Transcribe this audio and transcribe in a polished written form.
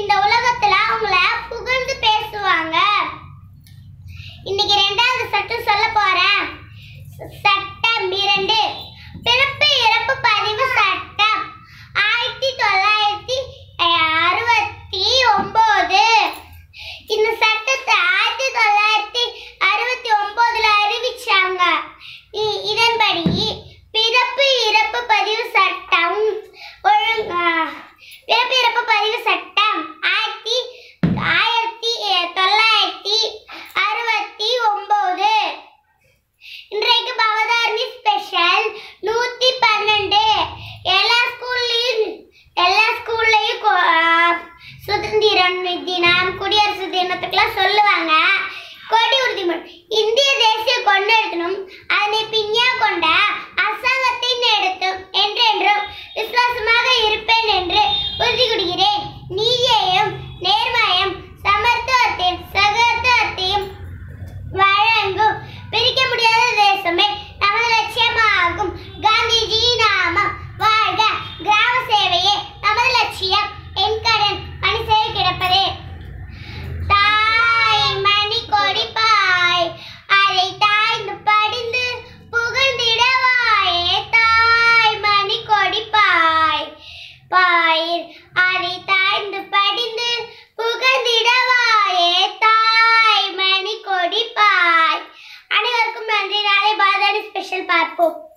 இந்த உலகத்துல அவங்கள புகழ்ந்து பேசுவாங்க. இன்னைக்கு ரெண்டாவது சட்டம் சொல்ல போறேன். சட்டம் 2, பிறப்பு இறப்பு பதிவு சட்டம் 1969. இந்த சட்டத்தை 1969ல அறிவிச்சாங்க. இதன்படி பிறப்பு இறப்பு பதிவு சட்டம் பிறப்பு இறப்பு பதிவு சட்டம் 1969. இன்றைக்கு பவதாரணி ஸ்பெஷல் 112. எல்லா ஸ்கூல்லையும் சுதந்திர தினம், குடியரசு தினத்துக்குலாம் சொல்லுவாங்க. கொடி உறுதிமொழி. இந்திய தேசிய கொண்டாடணும் அதனை பின்னியா கொண்ட அரசாங்கத்தை என்றென்றும் விசுவாசமாக இருப்பேன் என்று உறுதி கூறுகிறேன். நீதியையும் நேர்மையும் சமத்துவத்தையும் சகோதரத்தையும் வழங்கும் பிரிக்க முடியாத தேசமே நமது லட்சியமாகும். காந்திஜி நாமம் வாழ்க. கிராம சேவையே நமது லட்சியம். என் கடன் மணி சேவை கிடப்பதே. தாய் மணி கொடி பாய், அதை தாய்ந்து படிந்து புகழ்ந்திடவாயே. தாய் மணி கொடி பாய் அதை தாய்ந்து படிந்து புகழ்ந்திடவாயே. தாய் மணி கொடி பாய். அனைவருக்கும் நன்றி. நாளை பாவதாரணி ஸ்பெஷல் பார்ப்போம்.